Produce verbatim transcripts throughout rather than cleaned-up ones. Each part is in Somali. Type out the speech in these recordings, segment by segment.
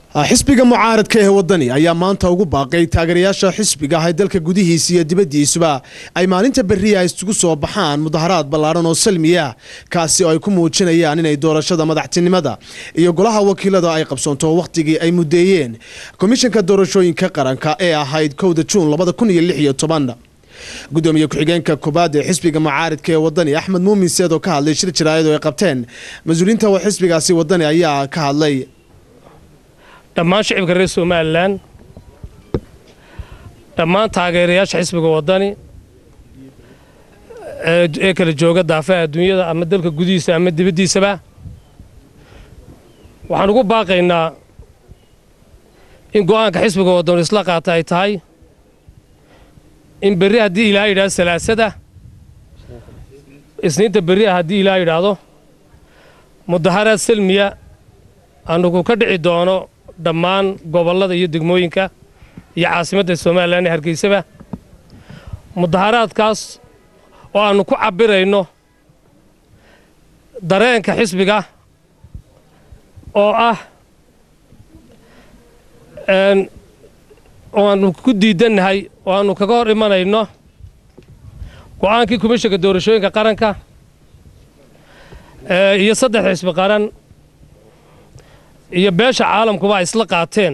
xisbiga mucaaradka ee wadani ayaa maanta ugu baaqay taageerayaasha xisbiga ah dalka gudihiisa iyo dibadiisuba ay maalinta bariya isugu soo baxaan mudaharaad ballaaran oo salmiya kaasi oo ay ku muujinayaan inay doorashada madaxtinimada iyo golaha wakiilada ay qabsoonto waqtigii ay mudeeyeen komishanka doorashooyinka qaranka ee ahayd kowda Juun labada kun iyo lix iyo toban. gudoomiye ku-xigeenka koobaad ee xisbiga mucaaradka ee wadani Axmed Muumin Seed oo ka hadlay shir jiraayad oo ay qabteen mas'uuliyiinta xisbigaasi wadani ayaa ka hadlay dhammaan shacabka reer Soomaaliland dhammaan taageerayaasha xisbiga wadani ee kala jooga daafaha adduunyada ama dalka gudihiisa ama dibadiisaba waxaan ugu baaqaynaa in go'aanka xisbiga wadani isla qaatay ay tahay in bari haddii Ilaahay yiraahdo salaasada isniinta bari haddii Ilaahay yiraahdo mudaharaad salmiya aanu ka dhici doono dhammaan gobolada iyo degmooyinka iyo caasimadda Soomaaliland ee Hargeysaba mudaharaadkaas oo aanu ku cabirayno dareenka xisbiga oo ah een oo aanu ku diidanahay oo aanu kaga hor imanayno go'aankii komishanka doorashooyinka qaranka ee iyo saddex xisbi qaran iyo beesha caalamkuba ay isla qaateen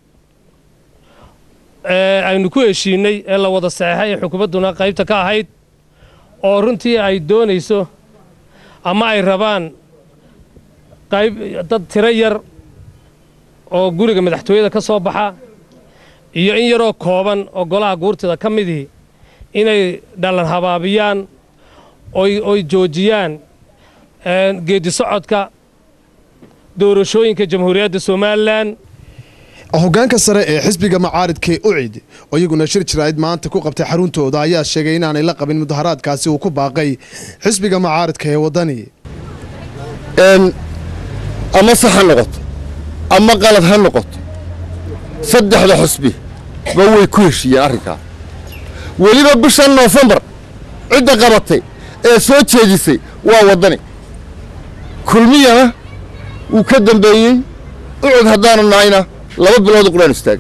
ee aynu ku heshiinay ee la wada saxeexay ee xukuumaduna qaybta ka ahayd oo runtii ay doonayso ama ay rabaan qayb dad tiro yar oo guriga madaxtooyada ka soo baxa iyo in yaroo kooban oo golaha guurtida ka midii inay dhalan habaabiyaan oo oo joojiyaan ee geedi socodka doorashooyinka jamhuuriyadda Soomaaliland hoggaanka sare ee xisbiga mucaaradka ee ucid oo iyaguna shir jiraayad maanta ku qabtay xaruntooda ayaa sheegay inaanay la qabin mudaharaadkaasi uu ku baaqay xisbiga mucaaradka ee wadani een ama sax ha noqoto ama qalad ha noqoto saddexda xisbi ba way ku heshiiyeen arrinka waliba bisha November cidda qabatay ee soo jeedisay waa wadani kulmiyana uu ka dambeeyay ucud haddaanu nahayna laba bilood quraan istaag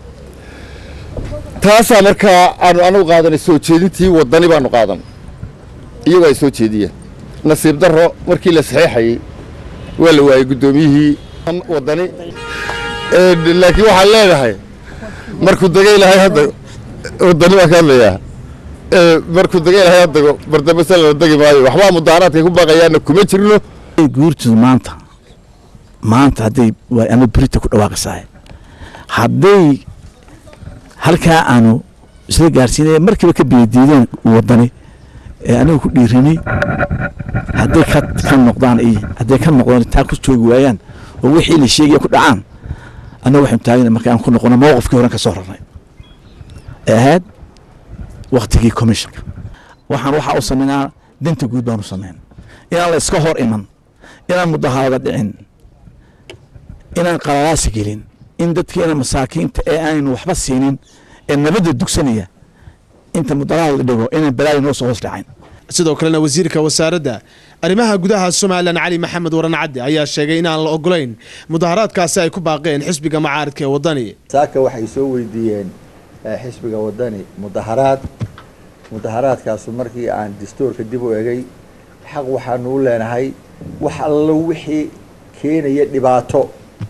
taasa markaa aanu anagu qaadanay soo jeedintii wadani baanu qaadan iyagoo ay soo jeediyeen nasiib darro markii la saxeexayay waa la waayay gudoomiyihii wadani ee laakiin waxaan leedahay markuu dagay lahay hadda wadani waa ka hadlayaa ee markuu dagay lahay hadda bardamada la dagi maayo waxba mudaharaadka ku baaqayaana kuma jirno guurtu maanta maanta haday ama Brita ku dhawaaqaysaa haday halka aanu isla gaarsiinay markiiba ka beediideen wadani ee anigu ku dhiirinay haday ka ka noqdaan ee haday ka noqdaan taa ku joogi waayaan oo wixii la sheegay ku dhacaan anagu waxaan taagna marka aan ku noqono mowqifkii hore ka soo rarnay ahaad waqtigii komishanka waxaan waxa uu sameynaa danta guud baan u sameyn inaan la iska hor iman inaan mudaharaad dhicin inaan qaraas gelin in dadkeena masaakiinta ee aanu waxba siinin ee nabadda dugsanaya inta mudaharaad dhigo inaan balaayo noo soo hoos dhacin sidoo kale wasiirka wasaaradda arrimaha gudaha Soomaaliland Cali Maxamed Waran Cadde ayaa sheegay in aan la ogolayn mudaharaadkaasi ay ku baaqeen xisbiga mucaaradka ee wadani saaka waxay soo weydiiyeen xisbiga wadani mudaharaad mudaharaadkaas markii aan dastuurka dib u eegay xaq waxaan u leenahay wax alla wixii keenaya dhibaato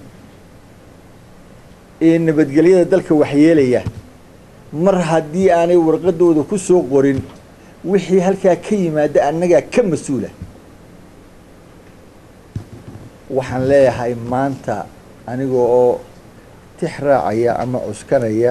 in nabadgelyada dalka waxyeelaya mar haddii aanay warqadooda ku soo qorin wixii halkaa ka yimaada annaga ka mas'uula waxaan leeyahay maanta aniga oo tixraacaya ama cuskanaya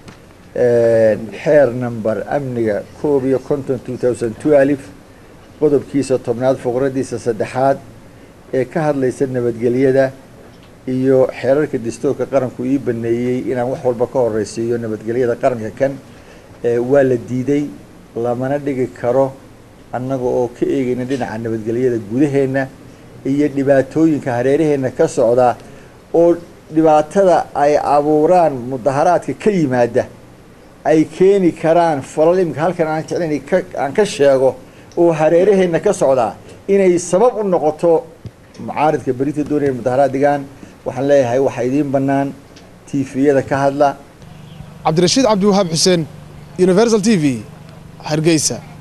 xeer number amniga koob iyo konton two thousand twelve qodobkiisa tobnaad faqradiisa saddexaad ee ka hadlaysa nabadgelyada iyo xeerarka dastuurka qaranku ii baneeyay inaan wax walba ka horeysiiyo nabadgelyada qaranka kan ee waa la diiday lamana dhigi karo annaga oo ka eegayna dhinaca nabadgelyada gudaheena iyo dhibaatooyinka hareeraheena ka socda oo dhibaatada ay abuuraan mudaharaadka ka yimaada ay keeni karaan falal imka halkan aan jeclayn aan ka sheego oo hareeraheena ka socda inay sabab u noqoto mucaaradka berita doonaya mudaharaad digaan waxaan leeyahay waxa idiin bannaan tiifiyada ka hadla cabdirashiid cabdiwahaab xuseen universal t v hargeysa.